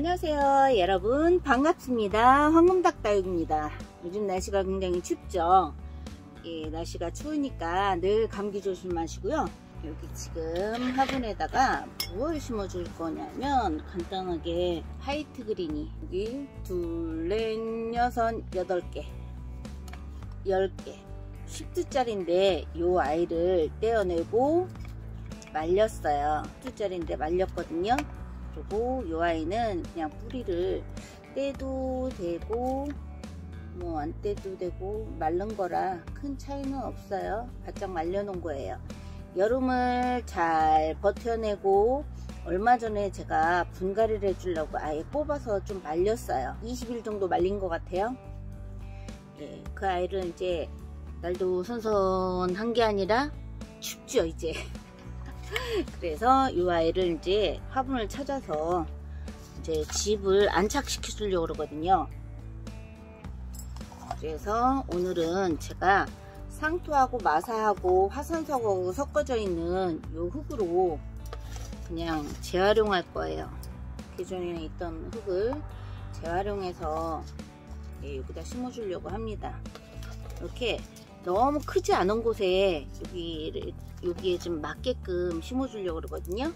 안녕하세요 여러분, 반갑습니다. 황금닭다육입니다. 요즘 날씨가 굉장히 춥죠. 날씨가 추우니까 늘 감기 조심하시고요. 여기 지금 화분에다가 무엇을 심어 줄 거냐면 간단하게 화이트 그린이 여기 둘, 넷, 여섯, 여덟 개, 10개 10두짜리인데 요 아이를 떼어내고 말렸어요. 10두짜리인데 말렸거든요. 그리고 요 아이는 그냥 뿌리를 떼도 되고 뭐 안 떼도 되고 마른 거라 큰 차이는 없어요. 바짝 말려 놓은 거예요. 여름을 잘 버텨내고 얼마 전에 제가 분갈이를 해주려고 아예 뽑아서 좀 말렸어요. 20일 정도 말린 것 같아요. 그 아이를 이제 날도 선선한 게 아니라 춥죠 이제. 그래서 이 아이를 이제 화분을 찾아서 이제 집을 안착시켜 주려고 그러거든요. 그래서 오늘은 제가 상토하고 마사하고 화산석하고 섞어져 있는 이 흙으로 그냥 재활용할 거예요. 기존에 있던 흙을 재활용해서 여기다 심어 주려고 합니다. 이렇게 너무 크지 않은 곳에 여기에 좀 맞게끔 심어 주려고 그러거든요.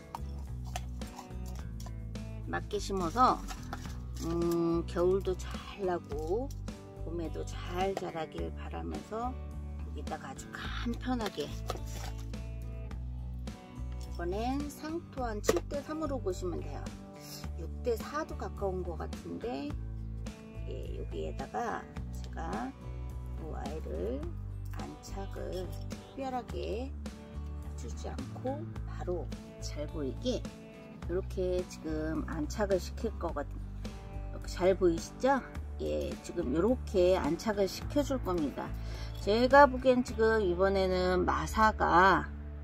맞게 심어서 겨울도 잘 나고 봄에도 잘 자라길 바라면서 여기다가 아주 간편하게, 이번엔 상토 한 7대3으로 보시면 돼요. 6대4도 가까운 것 같은데 여기에다가 제가 이 아이를 안착을 특별하게 주지 않고 바로 잘 보이게 이렇게 지금 안착을 시킬 거거든요. 이렇게 잘 보이시죠? 지금 이렇게 안착을 시켜 줄 겁니다. 제가 보기엔 지금 이번에는 마사가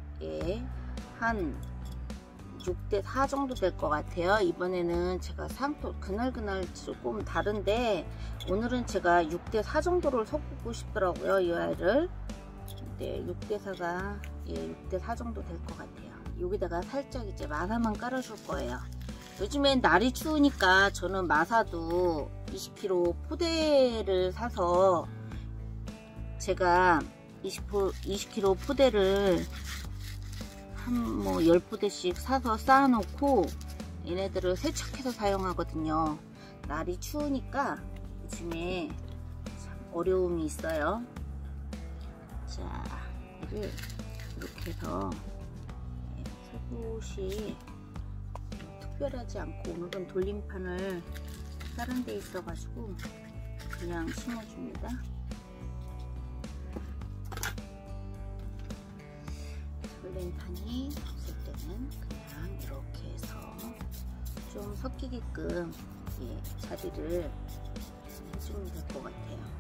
한 6대4 정도 될 것 같아요. 이번에는 제가 상토 그날 조금 다른데 오늘은 제가 6대4 정도를 섞고 싶더라고요. 이 아이를. 네, 6대4가 6대4 정도 될 것 같아요. 여기다가 살짝 이제 마사만 깔아줄 거예요. 요즘엔 날이 추우니까 저는 마사도 20kg 포대를 사서 제가 20kg 포대를 한 10포대씩 사서 쌓아놓고 얘네들을 세척해서 사용하거든요. 날이 추우니까 요즘에 참 어려움이 있어요. 자, 이를 이렇게 해서 살포시 특별하지 않고 오늘은 돌림판을 다른 데 있어 가지고 그냥 심어줍니다. 돌림판이 없을 때는 그냥 이렇게 해서 좀 섞이게끔 자리를 해주면 될 것 같아요.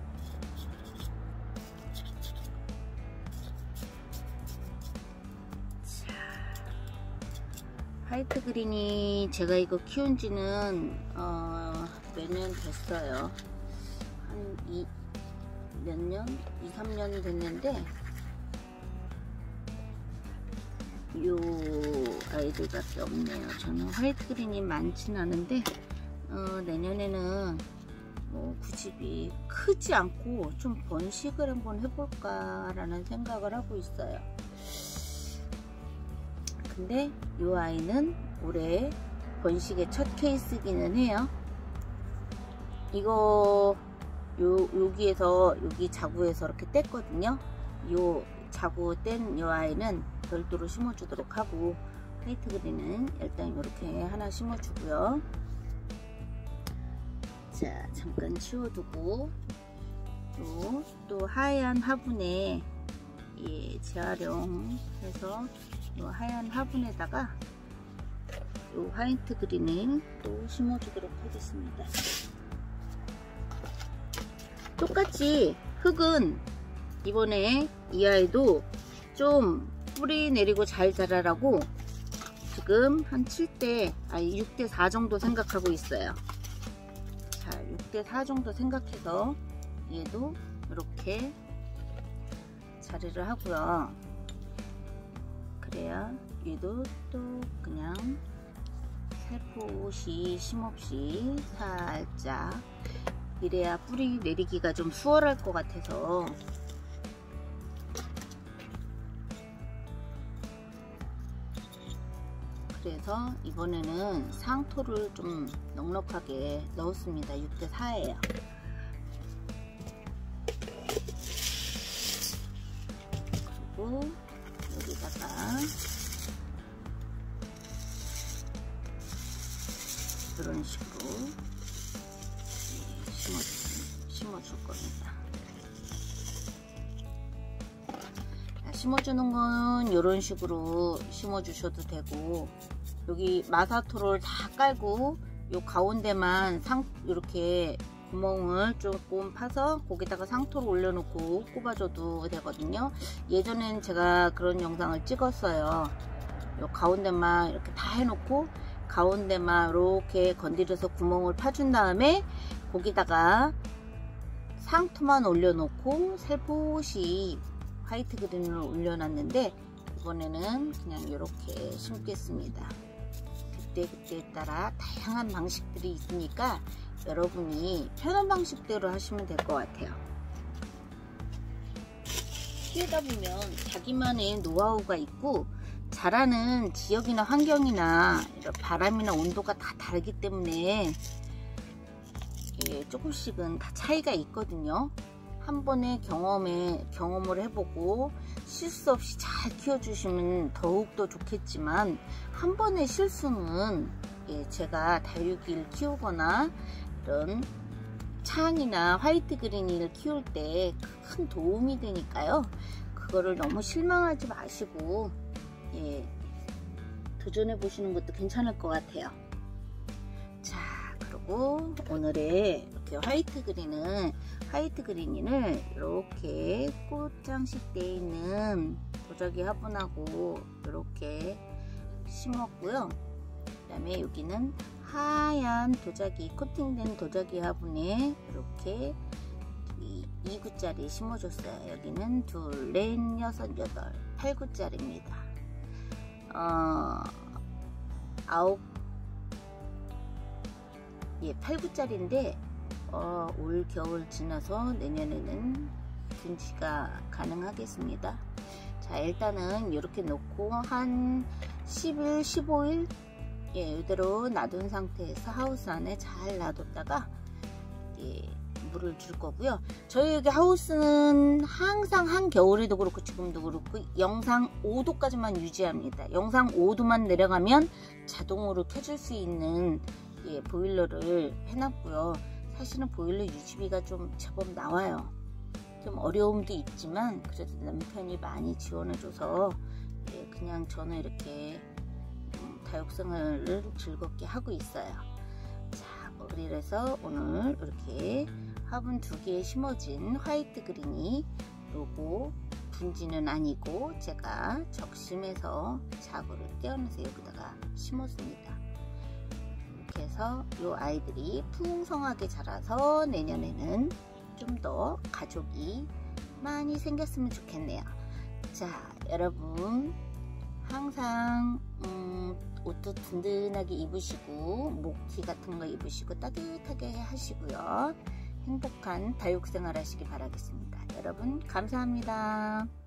화이트 그린이 제가 이거 키운 지는 몇 년 됐어요. 한 몇 년? 2, 3년이 됐는데 요 아이들밖에 없네요. 저는 화이트 그린이 많진 않은데 내년에는 구집이 크지 않고 좀 번식을 한번 해볼까 라는 생각을 하고 있어요. 근데 이 아이는 올해 번식의 첫 케이스기는 해요. 이거 여기에서 여기 자구에서 이렇게 뗐거든요. 요 자구 뗀 이 아이는 별도로 심어 주도록 하고, 화이트 그린은 일단 이렇게 하나 심어 주고요. 자, 잠깐 치워두고 또 하얀 화분에 재활용해서 이 하얀 화분에다가 이 화이트 그린을 또 심어주도록 하겠습니다. 똑같이 흙은 이번에 이 아이도 좀 뿌리 내리고 잘 자라라고 지금 한 6대4 정도 생각하고 있어요. 자, 6대4 정도 생각해서 얘도 이렇게 자리를 하고요. 그래야 얘도 또 그냥 살포시 쉼없이 살짝, 이래야 뿌리 내리기가 좀 수월할 것 같아서 그래서 이번에는 상토를 좀 넉넉하게 넣었습니다. 6대4예요. 그리고 여기다가 이런 식으로 심어줄 겁니다. 심어주는 건 이런 식으로 심어주셔도 되고, 여기 마사토를 다 깔고 요 가운데만 이렇게 구멍을 조금 파서 거기다가 상토를 올려놓고 꼽아줘도 되거든요. 예전엔 제가 그런 영상을 찍었어요. 요 가운데만 이렇게 다 해놓고 가운데만 이렇게 건드려서 구멍을 파준 다음에 거기다가 상토만 올려놓고 살포시 화이트 그린을 올려놨는데, 이번에는 그냥 이렇게 심겠습니다. 그때그때에 따라 다양한 방식들이 있으니까 여러분이 편한 방식대로 하시면 될 것 같아요. 키우다 보면 자기만의 노하우가 있고, 자라는 지역이나 환경이나 이런 바람이나 온도가 다 다르기 때문에 조금씩은 다 차이가 있거든요. 한 번에 경험을 해보고 실수 없이 잘 키워주시면 더욱더 좋겠지만, 한 번의 실수는 제가 다육이를 키우거나 이런 창이나 화이트 그린을 키울 때 큰 도움이 되니까요. 그거를 너무 실망하지 마시고 도전해 보시는 것도 괜찮을 것 같아요. 자, 그리고 오늘의 이렇게 화이트 그린을 이렇게 꽃장식 되어 있는 도자기 화분하고 이렇게 심었고요. 그 다음에 여기는 하얀 도자기, 코팅된 도자기 화분에 이렇게 2구짜리 심어줬어요. 여기는 2, 4, 6, 8, 8구짜리입니다. 8구짜리인데 올 겨울 지나서 내년에는 분지가 가능하겠습니다. 자, 일단은 이렇게 놓고 한 10일, 15일 이대로 놔둔 상태에서 하우스 안에 잘 놔뒀다가 물을 줄 거고요. 저희 여기 하우스는 항상 한겨울에도 그렇고 지금도 그렇고 영상 5도까지만 유지합니다. 영상 5도만 내려가면 자동으로 켜줄 수 있는 보일러를 해놨고요. 사실은 보일러 유지비가 좀 제법 나와요. 좀 어려움도 있지만 그래도 남편이 많이 지원해줘서 그냥 저는 이렇게 다육생활을 즐겁게 하고 있어요. 자, 그래서 오늘 이렇게 화분 2개에 심어진 화이트 그린이 요거 분지는 아니고 제가 적심해서 자구를 떼어내서 여기다가 심었습니다. 이렇게 해서 요 아이들이 풍성하게 자라서 내년에는 좀 더 가족이 많이 생겼으면 좋겠네요. 자, 여러분 항상 옷도 든든하게 입으시고 모기 같은 거 입으시고 따뜻하게 하시고요. 행복한 다육생활 하시기 바라겠습니다. 여러분 감사합니다.